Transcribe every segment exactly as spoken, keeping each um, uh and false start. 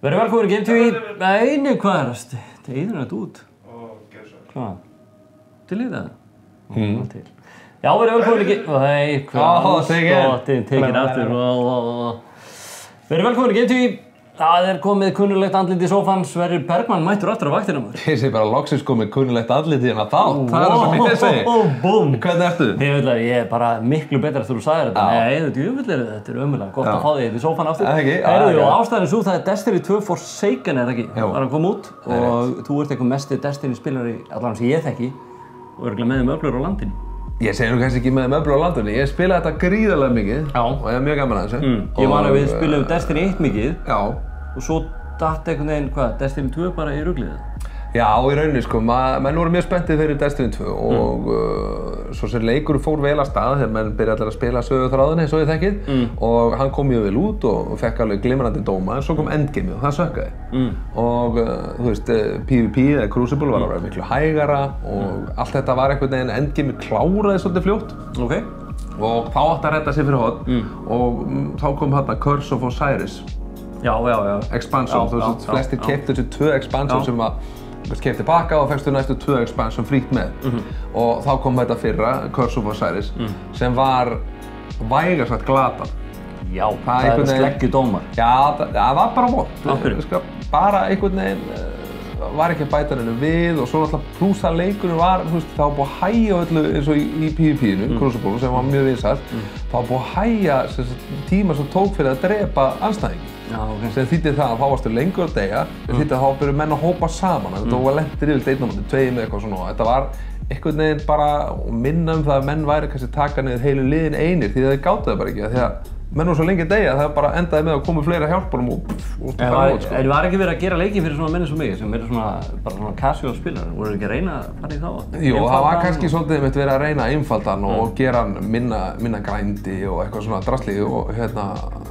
Verður velkomin í Game T V. Nei, nei, hvað er það? Það eyður þetta út. Ó, gerðu svo. Hvað? Til í það? Mm. Til. Já, verður velkomin í Game T V. Nei, hvað? Skottin, tekinn aftur. Verður velkomin í Game T V. Það er komið kunnulegt andlit í sófan. Sverrir Bergmann mættur aftur á vaktina maður. Ég segi bara loksins komið kunnulegt andlit í hérna þá. Það er það sem ég segi. Búm. Hvernig ertu? Ég veit að ég er bara miklu betur eftir þú sagðir þetta. Nei, þetta er umvillir, þetta er ömulega. Gott að fá þig í sófan aftur. Ekki, Heyrðu, og ástæðan er sú, það er Destiny tvö Forsaken er ekki. Jú. Var að koma út og þú ert eitthvað mesti Destiny spilari allan sem ég þekki og örugglega með þeim öflur á landinu. Ég segi nú kannski ekki með möblu á landinu. Ég spila þetta gríðarlega mikið. Já. Og ég er mjög gaman að þessu. Mm. Ég man að við spilum Destiny eitt mikið. Já. Og svo datt einhvern veginn, hvað, Destiny tvö bara í ruglið? Já, í rauninni sko, menn voru mjög spenntið fyrir Destiny tvö og mm. uh, svo sem leikur fór vel að stað þegar menn byrja allir að spila söguþráðinn eins og ég þekkið mm. og hann kom mjög vel út og fekk alveg glimrandi dóma en svo kom endgameið og það sökkaði mm. og uh, þú veist, PvP eða Crucible var alveg miklu hægara og mm. allt þetta var einhvern veginn endgameið kláraði svolítið fljótt okay. og þá átti að redda sig fyrir horn mm. og um, þá kom hérna Curse of Osiris Já, já, já. Expansion, þú veist, flestir keyptu þessi tvö expansion sem að keypti tilbaka og fækstu næstu tvö expansion frítt með mm-hmm. og þá kom þetta fyrra, Curse of Osiris mm. sem var vægast sagt glatað. Já, það, það er sleggjudómar. Já, það, það var bara vont. Áfyrir. Bara einhvern veginn var ekki að bæta henni við og svo náttúrulega pluss að leikurinn var, þú veist, það var búið að hægja öllu eins og í, í PvP-inu, mm. Crucible, sem var mjög vinsælt, mm. það var búið að hægja tíma sem tók fyrir að drepa anstæðingi. Já, okay. Sem þýddi það að þá varstu lengur að deyja, sem þýddi að þá byrju menn að hópa saman, mm. þetta var lentir yfir einn á móti, tveir með eitthvað svona og þetta var einhvern veginn bara minna um það að menn væri kannski taka niður heilu liðin einir því að þeir gátu það bara ekki, því að menn voru svo lengi að deyja að það bara endaði með að koma fleira hjálpunum og og það var, sko. En var ekki verið að gera leiki fyrir svona menn eins og mig sem eru svona bara svona casual spilar, voru ekki að reyna að fara í þá? Jú, það var kannski og... svolítið mitt verið að reyna að einfalda hann mm. og gera hann minna, minna grændi og eitthvað svona drasli og hérna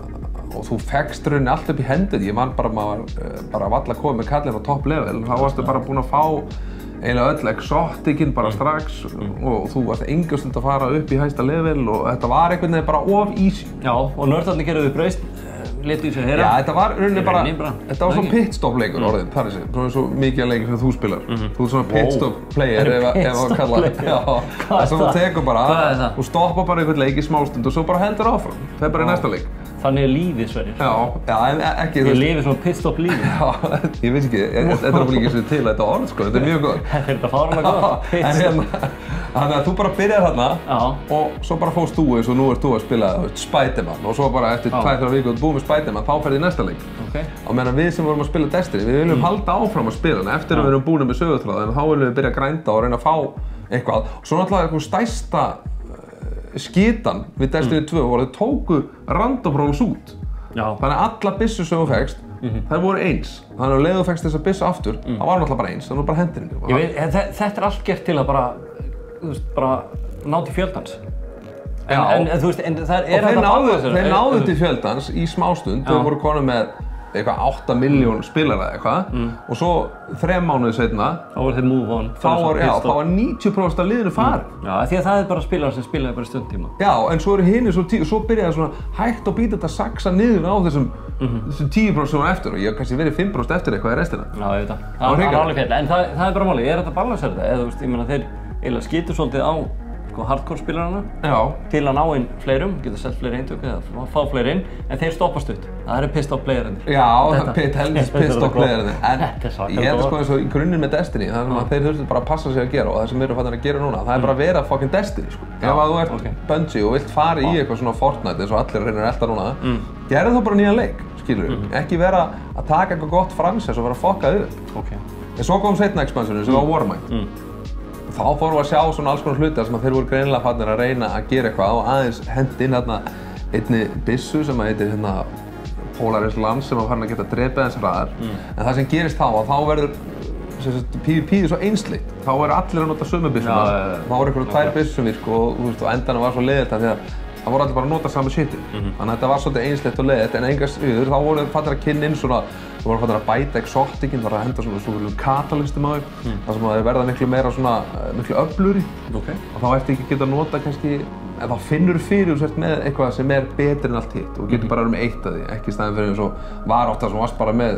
og þú fekkst rauninni allt upp í hendun. Ég man bara maður bara valla komið með kallinn á topp level, þá varstu bara búinn að fá eiginlega öll exoticinn bara strax mm. og þú varst engastund að fara upp í hæsta level og þetta var einhvern veginn bara of easy. Já, og nördarnir gerðu braust, létu í sig heyra. Já, þetta var rauninni bara, bara, þetta var svona pitstop leikur orðin, það er þessi, svona svo mikið að leikur sem þú spilar. Mm -hmm. Þú ert svona pitstop wow. player ef að kalla það. Já, það sem þú tekur bara, þú stoppar bara einhvern leik í smástund og svo bara heldur áfram, það er bara í næsta leik. Þannig er lífið, Sverrir. Já, já, en ekki Ég lifi svona pitstop lífið. Já, ég veist ekki, þetta er bara ekki svo til þetta orð, sko, þetta er mjög góð. Þetta er þetta fáránlega góð, pitstop. Þannig að þú bara byrjar þarna og svo bara fórst þú eins og nú ert þú að spila Spider-Man og svo bara eftir tvær þrjár vikur og búið með Spider-Man, þá ferði í næsta leik. Okay. Og meðan við sem vorum að spila Destiny, við viljum mm. halda áfram að spila hana eftir að við erum búin með sögutráðin, þá viljum við byrja að grænda og reyna að fá eitthvað. Og svo náttúrulega eitthvað stærsta skitan við Destiny tvö voru að þau tóku random rolls út. Já. Þannig að alla byssur sem þú fékkst, mm-hmm. þær voru eins. Þannig að leið þú fékkst þessa byssu aftur, mm. það var náttúrulega bara eins, þannig að bara hendir henni. Ég veit, þetta er allt gert til að bara, þú veist, bara ná til fjöldans. En, Já. En, en þú veist, en það er og þeir náðu, þeir náðu til fjöldans í smástund, þau voru konum með eitthvað átta milljón spilara eða eitthvað mm. og svo þrem mánuði seinna þá var þeir move on þá var, já, þá var níutíu prósent af liðinu farin mm. Já, því að það er bara spilar sem spilaði bara stundtíma Já, en svo eru hinir svo tíu og svo byrjaði svona hægt og bítið að saksa niður á þessum, mm-hmm. þessum tíu prósent sem var eftir og ég hef kannski verið fimm prósent eftir eitthvað í restina Já, ég veit það, það, það er alveg fjall, en það, það er bara máli, ég er þetta að balansera þetta eða þú veist, ég meina þeir eiginlega skitur svolítið á sko hardcore spilarana Já. til að ná inn fleirum, geta selt fleiri eintök eða fá fleiri inn, en þeir stoppast upp. Það eru pistol playerinir. Já, pit, helvits pistol playerinir. En ég held sko eins og í grunninn með Destiny, það sem að þeir þurftu bara að passa sig að gera og það sem við erum fattin að gera núna, það er bara að vera fucking Destiny sko. Ef að þú ert okay. Bungie og vilt fara í eitthvað svona Fortnite eins og allir reynir að elta núna, mm. gerðu þá bara nýjan leik, skilur við. Mm. Ekki vera að taka eitthvað gott franchise og vera að fokka upp. Okay. En svo kom seinna expansionin sem var Warmind. Mm. Þá fórum við að sjá svona alls konar hluti sem að þeir voru greinilega farnir að reyna að gera eitthvað og aðeins hendi inn hérna einni byssu sem að heitir hérna Polaris Lance sem að farin að geta drepið eins hraðar. Mm. En það sem gerist þá að þá verður sem sagt, PvP er svo einsleitt. Þá eru allir að nota sömu byssuna. Ja, ja, ja. Þá voru einhverjum tvær byssur sem virku og, og, og endanum var svo leiðilegt að því að það voru allir bara að nota saman shitið. Mm-hmm. Þannig að þetta var svolítið einsleitt og leiðilegt en enga sviður þá voru þeir farnir að kynna inn svona þú voru farnir að bæta exoticinn, það var að henda svona svona katalistum á þau mm. þar sem þeir verða miklu meira svona miklu öflugri okay. og þá ertu ekki að geta nota kannski en þá finnur þú fyrir þú sért með eitthvað sem er betur en allt hitt og getur mm-hmm. bara verið með eitt af því ekki í staðinn fyrir eins og var oft það sem varst bara með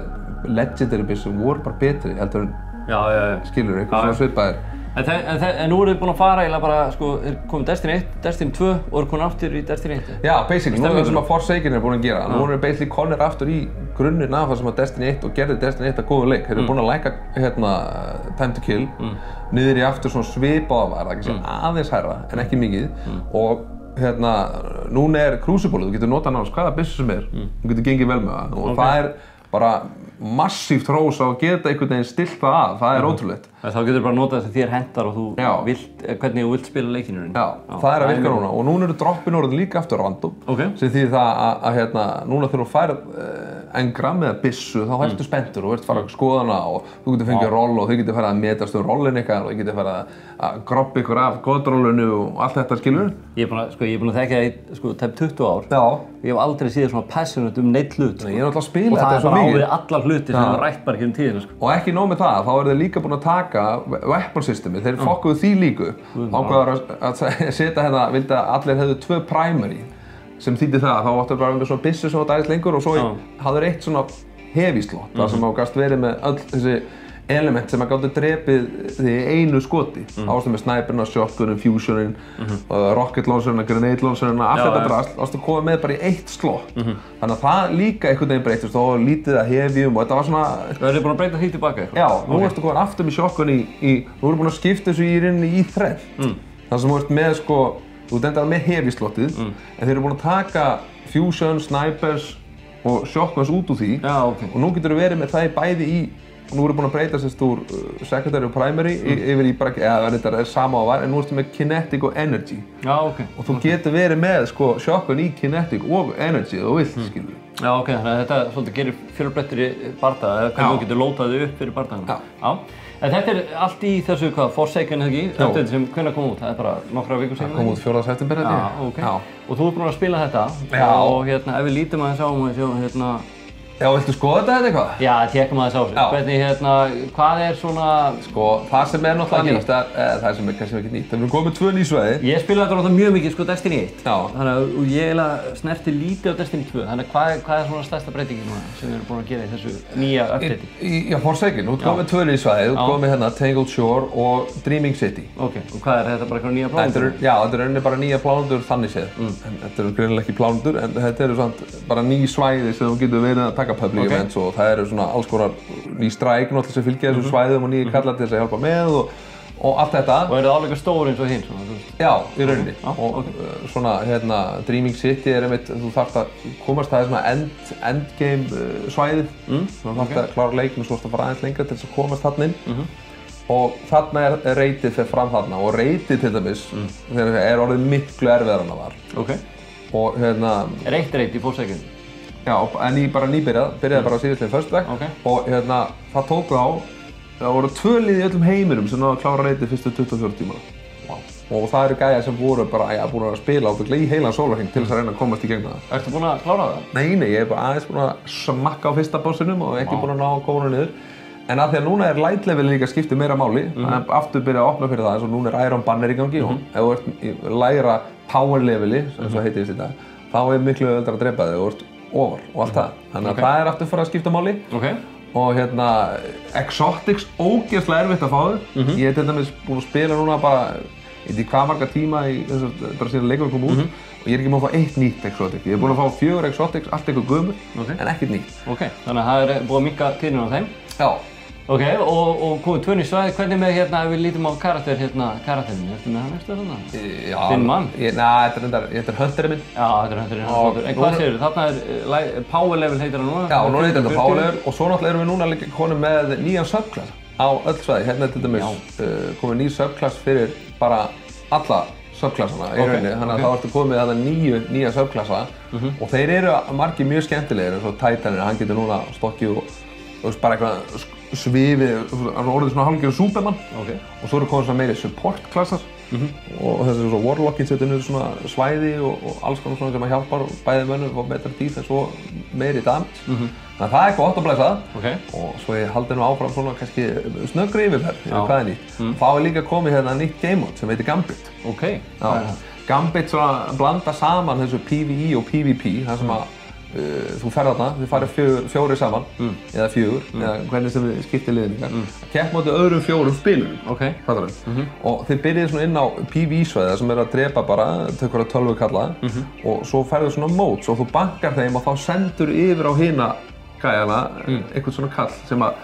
legendary byssur voru bara betri heldur en Já, já, já. skilur, eitthvað svona svipaðir. En, en, en nú eru þið búin að fara eiginlega bara, sko, er komið Destiny eitt, Destiny tvö og eru komin aftur í Destiny eitt? Já, basically, nú er það sem að Forsaken er búin að gera. Nú eru basically konir aftur í grunninn af það sem að Destiny eitt og gerði Destiny eitt að góða leik. Þeir eru búin að lækka hérna, time to kill, mm. niður í aftur svona svipaða var, það ekki sé mm. aðeins hærra en ekki mikið. Mm. Og hérna, núna er Crucible, þú getur notað náttúrulega hvaða byssu sem er, mm. þú getur gengið vel með það. Og okay. það er bara massíft hrós á að geta einhvern veginn stillt það að, það er ótrúlegt. Þá getur þú bara notað þess að þér hendar og þú vilt, hvernig þú vilt spila leikinu. Já, Já, það er að virka núna og núna eru droppin orðin líka aftur random okay. sem því það að, að hérna, núna þegar þú færð uh, engram eða byssu þá ertu mm. spenntur og ert fara að skoða hana og þú getur fengið roll og þau getur farið að metast um rollin ykkar og þau getur farið að groppa ykkur af godrollinu og allt þetta skilur. Ég er búin að, sko, ég er búin að þekka það sko, tæp tuttugu ár. Já. Ég hef aldrei séð svona passionate um neitt hlut. Sko. Ég er alltaf að spila þetta svo mikið. Og það er bara á við allar hlutir sem það rætt bara ekki um tíðina. Sko. Og ekki nóg með það, þá eru þeir líka búin að taka weapon systemi, þeir mm. fokkuðu því líku. Ákveður að setja hérna, vildi að allir hefðu tvö primary sem þýddi það að þá áttu bara einhver svona byssu sem var dægist lengur og svo mm. hafður eitt svona heavy slot, mm. þar sem þá gast verið með öll þessi element sem að gáttu drepið því einu skoti. Mm. Ástu með sniperna, shotgunin, fusionin, mm -hmm. uh, rocket launcherina, grenade launcherina, allt þetta drast, ástu að koma með bara í eitt slott. Mm -hmm. Þannig að það líka einhvern veginn breytist og lítið að heavyum og þetta var svona... Það er búin að breyta því tilbaka eitthvað? Já, nú okay. ertu komin aftur með shotgun í, í, nú erum búin að skipta þessu í rauninni í þrennt. Mm. Þannig sem þú ert með sko, þú ert endað með heavy slottið, mm. en þeir eru búin að taka fusion, snipers og shotguns út úr því. Já, okay. Og nú getur þú verið með það bæði í og nú erum við búin að breyta sérst úr uh, secondary og primary mm. yfir í bara, eða þetta er sama á var, en nú ertu með kinetic og energy. Já, ok. Og þú okay. getur verið með sko shotgun í kinetic og energy þú vilt, mm. skilur við. Já, ok, þannig að þetta svolítið gerir fjölbreyttari bardaga, eða hvernig þú getur lótað þig upp fyrir bardaganum. Já. Já. En þetta er allt í þessu, hvað, Forsaken eða ekki? Þetta sem hvenær kom út? Það er bara nokkra vikur síðan? Það kom út fjórða september held ég. Já, ok. Já. Og þú ert búinn að spila þetta. Já. Og hérna, ef við lítum aðeins á og sjá, hérna, Já, viltu skoða þetta eða eitthvað? Já, tjekkum aðeins á þessu. Hvernig, hérna, hvað er svona... Sko, það sem er náttúrulega nýtt, eða það sem er kannski ekki nýtt. Það er komið tvö ný svæði. Ég spilaði þetta náttúrulega mjög mikið, sko, Destiny eitt. Já. Þannig að og ég eiginlega snerti lítið á Destiny tvö. Þannig að hvað er, hvað er svona stærsta breytingin núna sem við erum búin að gera í þessu nýja update? Já, Forsaken. Þú ert komið tvö ný svæði. Þú ert komið hérna Tangled Shore og Dreaming City. Ok, og hvað er þetta bara eitthvað nýja plánundur? Já, þetta er bara nýja plánundur þannig séð. Mm. Þetta eru greinilega ekki plánundur, en þetta eru samt bara ný svæði sem þú getur verið að taka public okay. events og það eru svona alls konar ný stræk náttúrulega sem fylgja þessum svæðum og nýjir kallar til þess að hjálpa með og, og allt þetta. Og eru það álíka stór eins og hinn svona? Já, í rauninni. Ah, og okay. svona hérna Dreaming City er einmitt, þú þarft að komast það er svona end, endgame svæðið. Mm, þú þarft okay. að klára leikinn og svo þarft að fara aðeins lengra til þess að komast þarna inn. Mm -hmm. Og þarna er reytið fyrir fram þarna og reytið til dæmis mm. er orðið miklu erfiðar en það var. Okay. Og hérna... Er eitt reyt í Forsaken? Já, en ég bara nýbyrjað, byrjaði mm. bara á síðastliðin föstudag okay. og hérna, það tók þá, það voru tvö lið í öllum heiminum sem náðu að klára reytið fyrstu tuttugu og fjóra tímana. Wow. Og það eru gæjar sem voru bara, já, búin að spila ábygglega í heilan sólarhring til þess að reyna að komast í gegnum það. Ertu búin að klára það? Nei, nei, ég er bara aðeins búin að smakka á fyrsta bossinum og ekki wow. búin að ná að koma hann niður. En að því að núna er light level líka skiptið meira máli, mm -hmm. aftur byrja að opna fyrir það eins og núna er Iron Banner í gangi mm -hmm. og ef þú ert í lægra power leveli, sem mm -hmm. heitist þetta, þá er miklu öðvöldar að drepa þig og ert ofar og allt það. Þannig að okay. það er aftur fyrir að skipta máli. Okay. Og hérna, Exotics, ógeðslega erfitt að fá þau. Mm -hmm. Ég er til dæmis búinn að spila núna bara, ég veit ekki hvað marga tíma í þess að bara síðan leikurinn kom út. Mm -hmm. Og ég er ekki búinn að fá eitt nýtt Exotic. Ég er búinn að fá fjögur Exotics, allt eitthvað gömur, okay. en ekkert nýtt. Ok, þannig að það er búið að minnka tíðnina á þeim? Já. Ok, og, og komið tvö ný svæði, hvernig með hérna, ef við lítum á karakter hérna, karakterinn, ertu með hann eitthvað svona? Já. Þinn mann? Næ, þetta er hunterinn minn. Já, þetta er hunterinn hans. En hvað segir þú? Þarna er, power level heitir hann núna? Já, núna heitir þetta power level og svo náttúrulega erum við núna líka konum með nýjan subklass á öll svæði. Hérna er til dæmis uh, komið ný subklass fyrir bara alla subklassana í rauninni. Þannig að okay. þá ertu komið þarna nýju nýja subklassa mm -hmm. og þeir eru margir mjög skemmtilegir eins og Titaninn, hann getur núna stokkið og þú veist bara eitthvað svifið, hann orðið svona hálfgerður Superman okay. og svo eru komið svona meiri support-klassar mm -hmm. og þessi svona Warlockinn setur niður svona svæði og, og alls konar svona sem að hjálpar bæði mönnum að fá betra tíð en svo meiri damage. Mm -hmm. Þannig að það er gott að blæsa okay. og svo ég haldi nú áfram svona kannski snöggri yfirferð yfir hvað er nýtt. Mm. Þá er líka komið hérna nýtt game mode sem heitir Gambit. Ok. Já. Gambit svona blanda saman þessu PvE og PvP þar sem að uh, þú ferð þarna, þið farið fjör, fjóri saman, mm. eða fjögur, mm. eða hvernig sem þið skiptir liðin ykkar, mm. kepp móti öðrum fjórum spilum, okay. fattar þau? Mm -hmm. Og þið byrjið svona inn á P V svæði sem er að drepa bara, tökur að tölvu kalla, mm -hmm. og svo ferðu svona móts og þú bankar þeim og þá sendur yfir á hina gæjana mm. einhvern svona kall sem að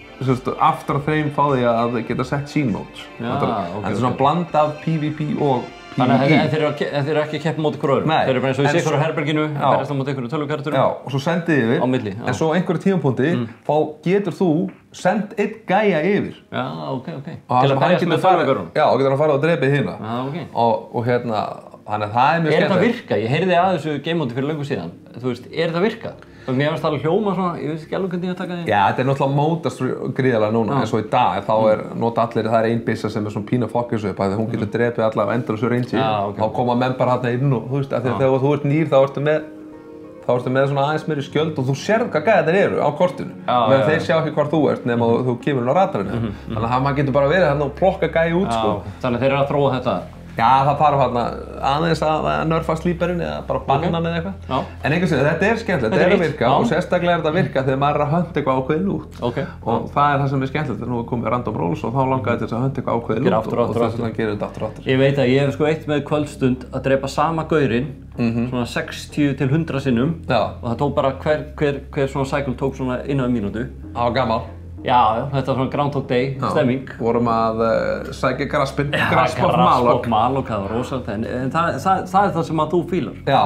aftur af þeim fá því að geta sett sín móts. Ja, okay, þetta er svona okay. blanda af P V P og P V E. Þannig að þeir eru ekki að keppa móti ykkur öðrum? Nei. Þeir eru bara eins og í sikkur á herberginu, berjast á móti ykkur tölvukarakterum? Já, og svo sendið yfir, á milli, en svo á einhverju tímapunkti mm. þá getur þú sendt einn gæja yfir. Já, ok, ok. Til að berjast með tölvukarum? Já, og getur hann að fara og dreipið hina. Já, ok. Og, og hérna, þannig að það er mjög skemmt. Er þetta virka? Ég heyrði að þessu game-móti fyrir löngu síðan. Þú veist, er þetta virka? Og mér finnst það alveg hljóma svona, ég veist ekki alveg hvernig ég að taka því. Já, þetta er náttúrulega mótast gríðarlega núna, eins og í dag, þá er nota allir, það er ein byssa sem er svona pínu fokkis upp, að hún getur drepið alla á endalausu range, þá koma menn bara þarna inn og þú veist, af því að þegar þú ert nýr þá ertu með þá ertu með svona aðeins meiri skjöld og þú sérð hvað gæðir eru á kortinu. Meðan þeir sjá ekki hvar þú ert nema þú kemur inn á radarinu. Þannig að maður getur bara verið þarna og plokka gæði út, sko. Þannig að þeir eru að þróa þetta? Já, það þarf hérna aðeins að nerfa slíperinn eða bara banna hann eða eitthvað. Já. En einhvers veginn, þetta er skemmtilegt, þetta er að virka og sérstaklega er þetta að virka þegar maður er að hönda eitthvað ákveðið út. Okay. Og það er það sem er skemmtilegt, þegar nú er komið random rolls og þá langaði til þess að hönda eitthvað ákveðið út aftur, og, aftur, og þess vegna gerir þetta aftur og aftur. Ég veit að ég hef sko eitt með kvöldstund að drepa sama gaurinn, mm-hmm. svona sextíu til hundrað sinnum. Já. Og það tók bara hver, hver, hver svona cycle tók svona innan um mínútu. Það var gaman. Já, já, þetta var svona Groundhog Day stemming. Já, vorum að uh, sækja graspinn, Grasp of Malok. Grasp of Malok, það var rosalega, en, en það, það, það er það sem að þú fílar. Já,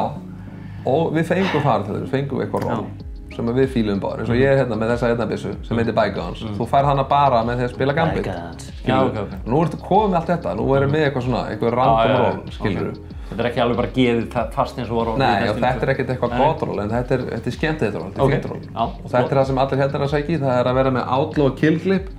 og við fengum þar til þess, við fengum eitthvað ról sem við fílum bara. Eins og ég er hérna með þessa hérna byssu sem heitir Bygons. Mm. Þú fær hana bara með því að spila Gambit. Bygons. Já, ok, ok. Nú ertu komið með allt þetta, nú erum við eitthvað svona, eitthvað random ról, skilur þú. Þetta er ekki alveg bara gefið fast eins og voru á Nei, og þetta er ekkert eitthvað gott ról, en þetta er, þetta er skemmt þetta ról, þetta er fint ról. Og þetta er það sem allir hérna er að sækja í, það er að vera með outlaw og kill clip.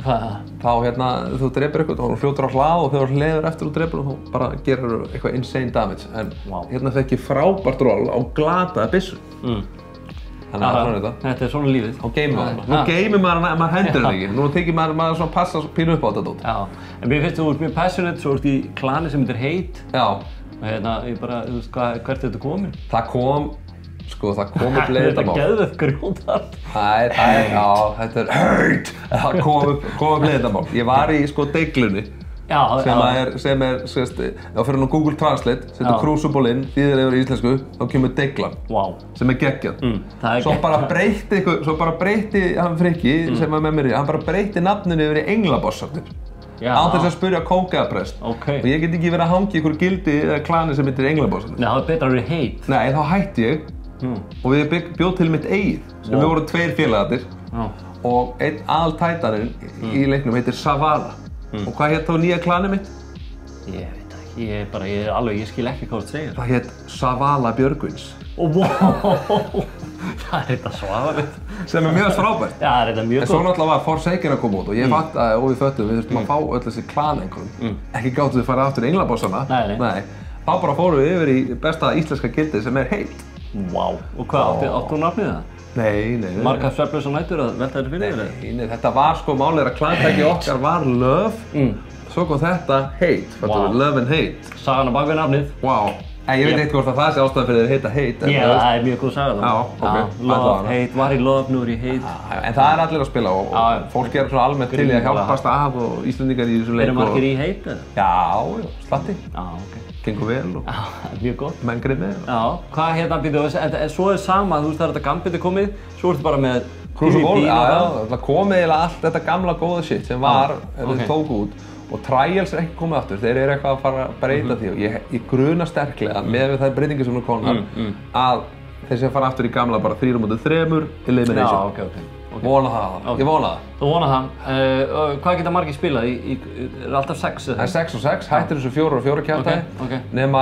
Þá hérna, þú drepur eitthvað og þú fljótur á hlað og þegar þú hleður eftir og drepur og þú bara gerir eitthvað insane damage. En wow. hérna fekk ég frábært ról á glataða byssu. Mm. Þannig að svona þetta. Þetta er svona lífið. Þá geymir maður. Nú geymir maður en maður hendur henni ekki. Nú tekir maður, maður svona passa pínu upp á þetta dót. Já, en mér finnst þú ert mjög passionate, svo ert í klani sem heitir Hate. Já. Og hérna, ég bara, þú veist, hvað, hvert er þetta komin? Það kom, sko, það kom upp leiðindamál. Þetta er geðveikt grjóthart. Það er, það er, já, þetta er Hate. Það kom upp, kom upp leiðindamál. Ég var í, sko, deiglunni. Já, sem já. Er, sem er, sérst, þá fyrir nú Google Translate, setur Crucible inn, þýðir yfir í íslensku, þá kemur deiglan. Wow. Sem er geggjað. Mm, er svo, bara breytti ykkur, svo bara breytti hann Frikki, mm. sem er með mér í, hann bara breytti nafninu yfir í Englabossarnir. Án þess að spyrja kókaðaprest. Okay. Og ég get ekki verið að hangja ykkur gildi eða klani sem heitir Englabossarnir. Nei, það er betra að vera Hate. Nei, þá hætti ég mm. og við bjóð til mitt eigið, sem wow. við vorum tveir félagarnir oh. og einn aðaltætarinn mm. í leiknum heitir Zavala. Mm. Og hvað hétt þá nýja klanið mitt? Ég veit ekki, ég er bara, ég er alveg, ég skil ekki hvað þú segir. Það hétt Zavala Björgvins. Ó, wow! Það er þetta svaðalegt. Sem er mjög frábært. Já, það er þetta mjög góð. En svo náttúrulega var Forsaken að koma út og ég mm. fattaði og við föttum, við þurftum mm. að fá öll þessi klan einhverjum. Mm. Ekki gáttu við að fara aftur í Englabossana. Nei, nei. Nei. Þá bara fórum við yfir í besta íslenska gildið sem er Hate. Vá, wow. Og hvað, áttu, áttu hún nafnið það? Nei, nei, nei. Margar svefnlausar nætur að velta þetta fyrir þér? Nei, nei, þetta var sko málið að klantæki okkar var Love, mm. svo kom þetta Hate, wow. Love and Hate. Sagan á bak við nafnið. Wow. En ég veit eitthvað hvort að það sé ástæðan fyrir þér heita Hate. Já, það er mjög góð saga þá. Já, ok. Já, love, Hate, var í Love, nú er í Hate. Já, en það er allir að spila og, og fólk er svona almennt til í að hjálpast að og Íslendingar í þessu leik. Eru margir í Hate eða? Já, já, slatti. Já, ok. Gengur vel og mjög gott. Menn grimmir. Já, hvað hérna býtu, en svo er sama, þú veist það er þetta Gambit er komið, svo ertu bara með Crucible, já, já, það komið eiginlega allt þetta gamla góða shit sem var, þau tóku út. Og Trials er ekki komið aftur, þeir eru eitthvað að fara að breyta mm-hmm. því og ég, ég gruna sterklega með þær breytingar sem nú konar mm, mm. að þeir sé að fara aftur í gamla bara þrír á móti þremur elimination. Já, ok, ok. okay. Vona það, okay. Ég vona það. Þú vona það. Uh, hvað geta margir spilað? Í, í, er alltaf sex eða? Það er sex og sex, hættir þessu fjórar og fjórar kjartæði okay, okay. nema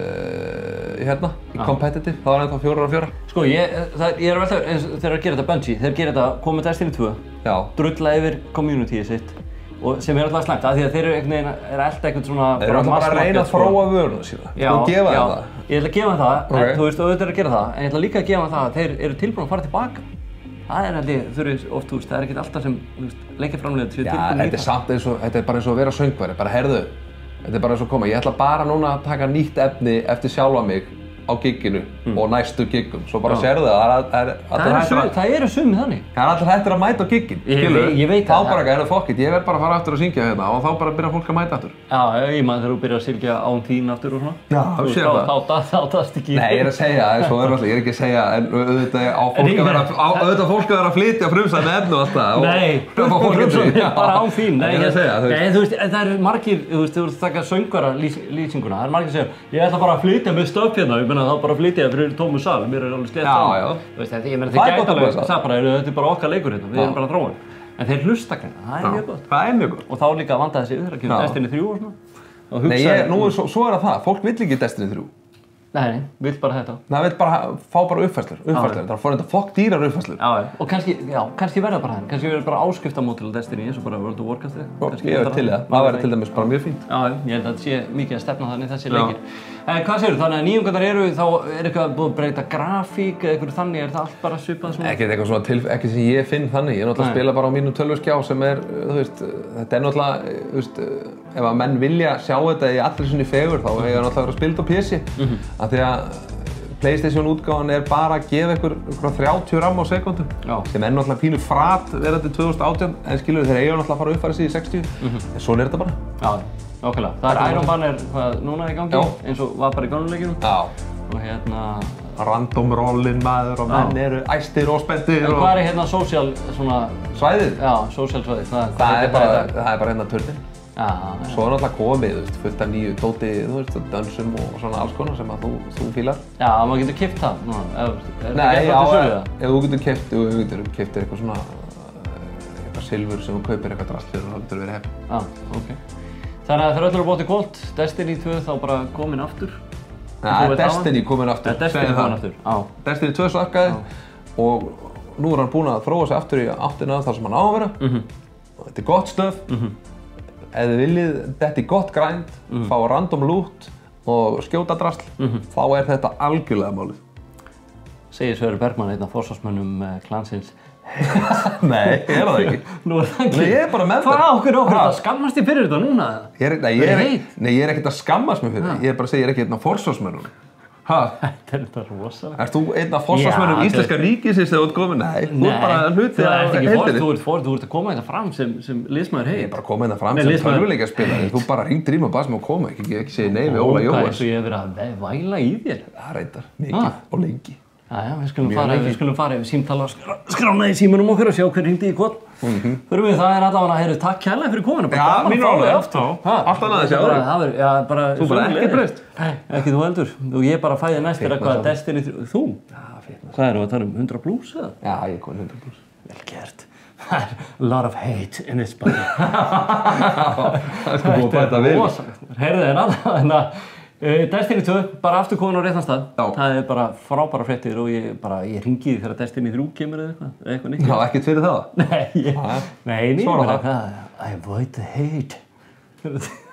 uh, hérna, í competitive, þá er ennþá fjórar og fjórar. Sko, ég, það, ég er vel þegar þeir eru að gera þetta Bungie, þeir gera þetta komið Destiny tvö, drulla yfir communityið sitt. Og sem er alltaf slæmt, af því að þeir eru einhvern veginn að elda eitthvað svona Þeir eru bara að reyna að þróa vöruna sína. Já, þú gefa já, þeim það. Ég ætla að gefa þeim það, okay. en þú veist, auðvitað er að gera það, en ég ætla líka að gefa þeim það að þeir eru tilbúin að fara tilbaka. Það er held ég, þau eru oft, þú veist, það er ekkert alltaf sem, þú veist, leikjaframleiðendur séu tilbúin líka. Já, þetta er samt eins og, þetta er bara eins og að vera söngvari, bara herðu, þetta er bara eins og að koma, ég ætla bara núna að taka nýtt efni eftir sjálfa mig á gigginu og næstu giggum, svo bara sérðu það að það eru sumið þannig. Það er allir hættir að mæta á giggin, skilur Ég veit það. Þá bara gæði fuck it, ég verð bara að fara aftur að syngja hérna og þá bara byrja fólk að mæta aftur. Já, ég maður þegar þú byrjar að syngja án þín aftur og svona. Já, þú sér það. Þá dast ekki. Nei, ég er að segja, svo er alltaf, ég er ekki að segja, en auðvitað á fólk að vera, auðvitað fólk að vera að flytja frumsaði efni og alltaf. Nei, frumsaði bara án þín. Nei, ég er að segja, þú veist. Þú veist, það eru margir, þú veist, þú veist, taka söngvara lýsinguna, það er margir sem segja, ég ætla bara að flytja með stöpp hérna, ég meina þá bara flytja fyrir tómu sal, mér er alveg slett saman. Já, já. Þú veist, þetta, ég meina þið gæti alveg, það bara, þetta er bara okkar leikur hérna, við erum bara þróin. En þeir hlusta ekki, það er mjög gott. Það er mjög gott. Og þá líka að vanda þessi yfir, að kemur Destiny þrjú og svona. Nei, ég, nú, svo, svo er það, fólk vill ekki Destiny þrjú. Nei, vill bara þetta. Það vill bara fá bara uppfærslur, uppfærslur. Það fór þetta fokk dýrar uppfærslur. Já, og kannski, já, kannski verða bara það. Kannski verða bara áskriftamódel á Destiny eins og bara World of Warcraft. Ég verð til það. Það verður til dæmis bara mjög fínt. Já, ég held að þetta sé mikið að stefna þannig þessi leikir. En hvað segirðu, þannig að nýjungarnar eru, þá er eitthvað búið að breyta grafík eða eitthvað þannig, er það allt bara svipað svona? Ekkert eitthvað svona til, ekki sem ég finn þannig. Ég er náttúrulega að spila bara á mínum tölvuskjá sem er, þú veist, þetta er náttúrulega, þú veist, ef að menn vilja sjá þetta í allri sinni fegur þá eiga náttúrulega að vera spilt á P C. Mm-hmm. Af því að PlayStation útgáfan er bara að gefa ykkur, ykkur þrjátíu RAM á sekúndu. Já. Sem er náttúrulega pínu frat verðandi tvö þúsund og átján, en skilur þeir eiga náttúrulega að fara að uppfæra sig í sextíu. Mm-hmm. En svona er þetta bara. Já. Okkurlega, það er Iron Banner hvað núna í gangi, já. Eins og var bara í ganuleikinu. Já. Og hérna random rollin maður og menn eru æstir og spenntir. En hvað er hérna social svona svæðið? Já, social svæðið. Það, það, er bara, það er bara hérna turnin. Já. Svo er náttúrulega komið, þú veist, fullt af nýju dóti, þú veist, dönsum og svona alls konar sem að þú, þú fílar. Já, maður getur keypt það núna. Er Nei, já, ef þú getur keypt, ef þú getur keypt eitthvað svona eitthvað silfur sem þú kaupir eitthvað drast fyrir og þá getur verið hefn. Já, ok. Þannig að þegar öll eru bótt í kvöld, Destiny tvö þá bara komin aftur. Ja, Destiny komin aftur. Destiny komin aftur, já. Destiny tvö slakkaði og nú er hann búinn að þróa sig aftur í áttina þar sem hann á að vera. Mm-hmm. Þetta er gott stöf. Mm-hmm. Ef þið viljið, þetta er gott grind, mm-hmm. fá random loot og skjóta drasl, mm-hmm. þá er þetta algjörlega málið. Segir Sverrir Bergman, einn af forsvarsmönnum klansins. Nei, ég er það ekki. Nú er það ekki. Nei, ég er bara með það. Hvað okkur okkur þetta? Skammast ég fyrir þetta núna? Ég er, nei, ég er, nei, ég er ekkert að skammast mig fyrir þetta. Ég er bara að segja, ég er ekki einn af forsvarsmönnum. Hæ? Þetta er þetta rosalega. Ert þú einn af forsvarsmönnum íslenska ríkisins þegar þú ert komin? Nei, þú ert bara hluti af heildinni. Þú ert for, þú ert að koma þetta fram sem, sem liðsmaður heit. Ég er bara að koma þetta fram sem tölvuleikjaspilari. Þú bara hringdir í mig og baðst mig að koma, ekki, ekki segja nei við Óla Jóhanns. Eins og ég hef verið að væla í þér. Það reyndar, mikið og lengi. Jæja, við skulum fara, við skulum fara yfir símtala og skrána í símanum okkur og sjá hver hringdi í kvöld. Mm-hmm. Förum við, það er allavega, heyrðu, takk kærlega fyrir kominu. Já, mín ráði aftur. Allt annað þessi áður. Já, bara... Þú bara ekkert breyst. Nei, ekki þú heldur. Og ég bara fæði næst þér eitthvað Destiny þrjú. Þú? Já, fitness. Hvað erum við að tala um? hundrað plus eða? Já, ég er komin hundrað plus. Vel gert. Það er a lot of hate in this body. Það er sko búið að bæta vel. Heyrðu, en allavega, Destiny tvö, bara aftur komin á réttan stað. Já. Það er bara frábæra fréttir og ég bara, ég ringi því þegar Destiny þrjú kemur eða eitthvað, eða eitthvað nýtt. Já, ekkert fyrir það? Nei, ég, nei, nýtt bara það. I avoid the hate.